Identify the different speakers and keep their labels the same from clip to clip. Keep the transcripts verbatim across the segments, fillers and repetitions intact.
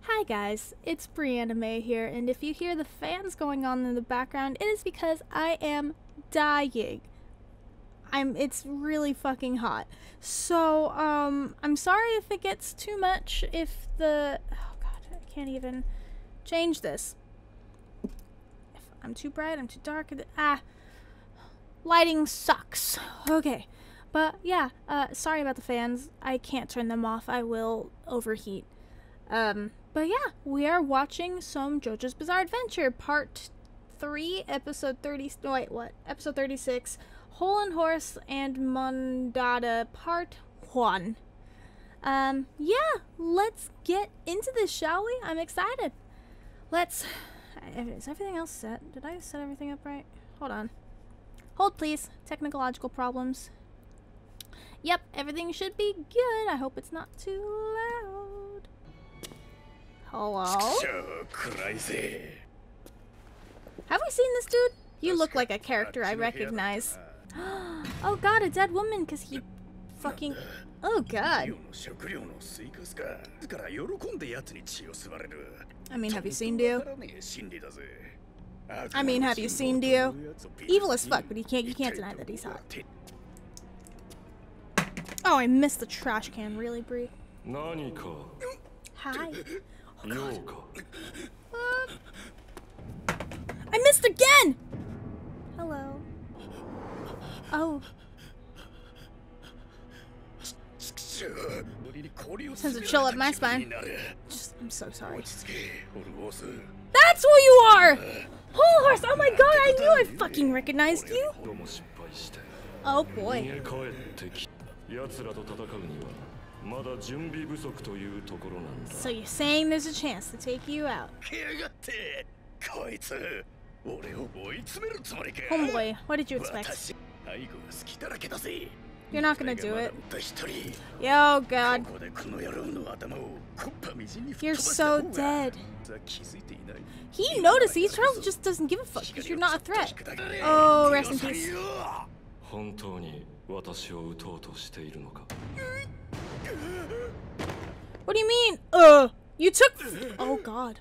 Speaker 1: Hi guys, it's Brianna here, and if you hear the fans going on in the background, it is because I am dying. I'm, it's really fucking hot. So, um, I'm sorry if it gets too much, if the, oh god, I can't even change this. If I'm too bright, I'm too dark, ah, lighting sucks. Okay, but yeah, uh, sorry about the fans. I can't turn them off, I will overheat. Um, but yeah, we are watching some Jojo's Bizarre Adventure, part three, episode thirty, no, wait, what? Episode thirty-six, Hole and Horse and Mondada, part one. Um, yeah, let's get into this, shall we? I'm excited. Let's, is everything else set? Did I set everything up right? Hold on. Hold, please. Technological problems. Yep, everything should be good. I hope it's not too loud. Hello? Have we seen this dude? You look like a character I recognize. Oh god, a dead woman, because he fucking... Oh god. I mean, have you seen Dio? I mean, have you seen Dio? Evil as fuck, but he can't, you can't deny that he's hot. Oh, I missed the trash can, really, Brie? Hi. Oh, uh, I missed again! Hello. Oh. Sends a chill up my spine. Just, I'm so sorry. That's who you are! Whole Horse! Oh my god, I knew I fucking recognized you! Oh boy. So you're saying there's a chance to take you out? Homeboy, what did you expect? You're not gonna do it. Yo, god. You're so dead. He noticed. He Charles just doesn't give a fuck because you're not a threat. Oh, rest in peace. What do you mean? Uh, you took. Oh god.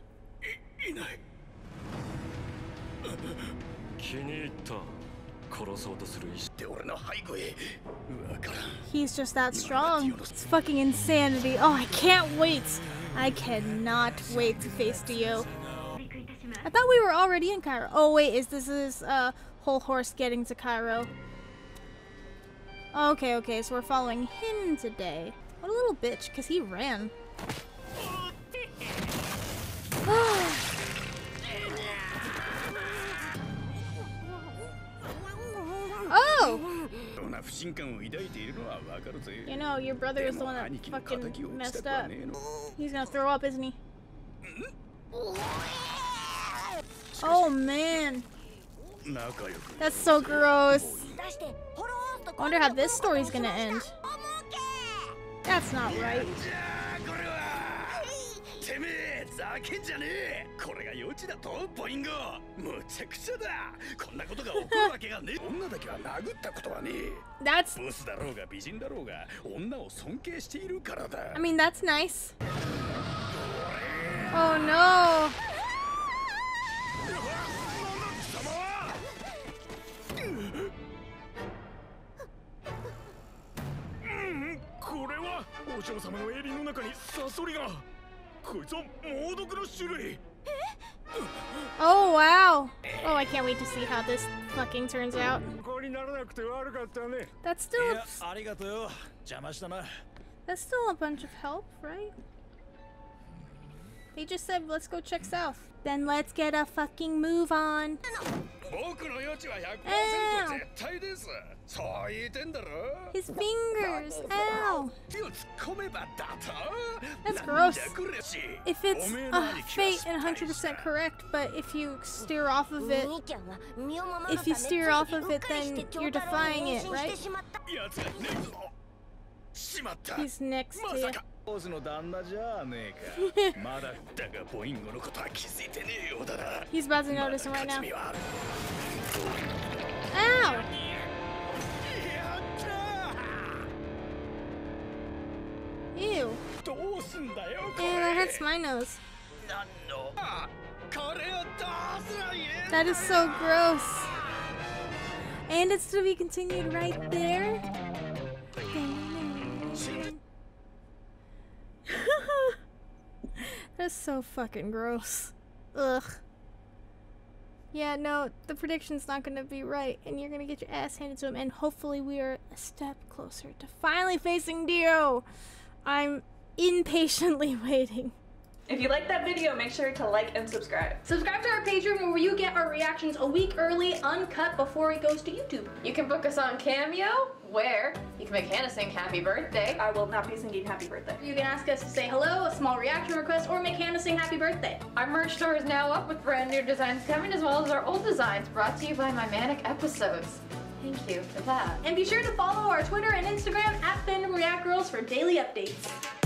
Speaker 1: He's just that strong. It's fucking insanity. Oh, I can't wait. I cannot wait to face Dio. I thought we were already in Cairo. Oh wait, is this is uh Whole Horse getting to Cairo? Okay, okay, so we're following him today. What a little bitch, because he ran. Oh! You know, your brother is the one that fucking messed up. He's gonna throw up, isn't he? Oh man. That's so gross. I wonder how this story's gonna end. That's not right. That's... I mean, that's nice. Oh no. Oh wow! Oh, I can't wait to see how this fucking turns out. That's still That's still a bunch of help, right? They just said let's go check south. Then let's get a fucking move on. Ow. His fingers! Ow! That's gross. If it's uh, fate and one hundred percent correct, but if you steer off of it, if you steer off of it, then you're defying it, right? He's next to you. He's about to notice him right now. Ow! Ew. Ew, that hurts my nose. That is so gross. And it's to be continued right there. That's so fucking gross. Ugh. Yeah, no, the prediction's not gonna be right, and you're gonna get your ass handed to him, and hopefully we are a step closer to finally facing Dio. I'm impatiently waiting.
Speaker 2: If you like that video, make sure to like and subscribe.
Speaker 1: Subscribe to our Patreon where you get our reactions a week early, uncut, before it goes to YouTube.
Speaker 2: You can book us on Cameo, where you can make Hannah sing happy birthday. I will not be singing happy birthday.
Speaker 1: You can ask us to say hello, a small reaction request, or make Hannah sing happy birthday.
Speaker 2: Our merch store is now up with brand new designs coming, as well as our old designs brought to you by my manic episodes. Thank you for that.
Speaker 1: And be sure to follow our Twitter and Instagram at FandomEdits for daily updates.